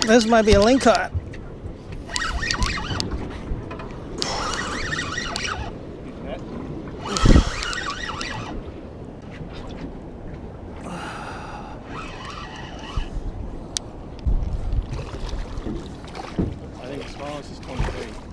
This might be a lingcod. I think the smallest is 23.